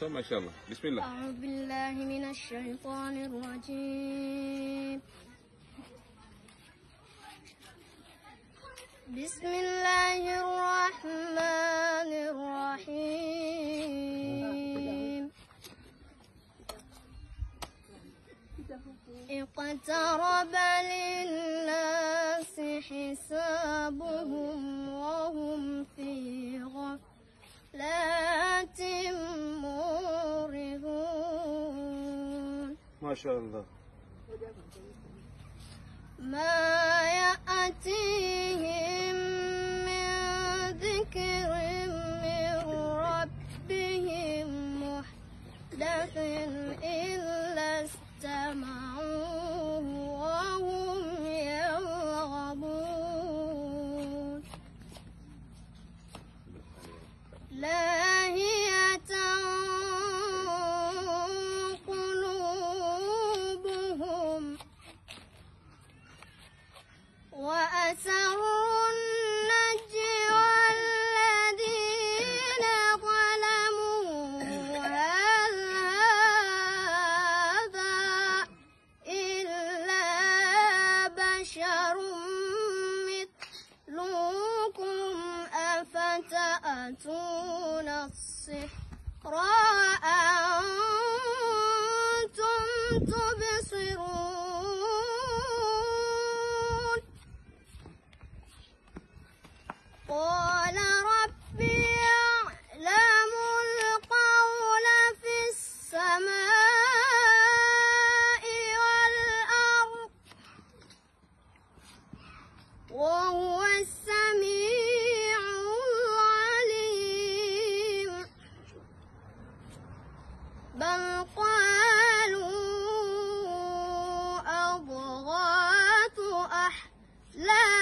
ما شاء الله. بسم الله. أعوذ بالله من الشيطان الرجيم. بسم الله الرحمن الرحيم. اقترب للناس حسابهم وهم في غفلة معرضون. ما شاء الله. ما يأتيهم من ذكر من ربهم محدث إلا استمعوه وهم يرغبون. لاهية قلوبهم وأسروا النجوى الذين ظلموا هل هذا إلا بشر مثلكم أفتأتون السحر وأنتم تبصرون. قال ربي يعلم القول في السماء والأرض وهو السميع العليم. بل قالوا أضغاث أحلام